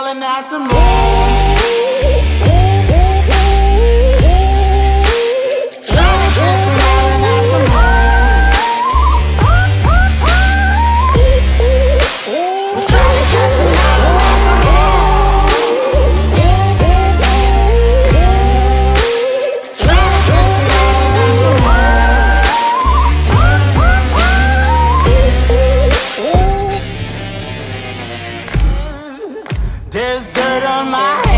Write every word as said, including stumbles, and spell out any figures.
island at the moon. Trying to catch an island at the moon. We're trying to catch an island at the moon. Trying to catch an island at the moon. There's dirt on my head.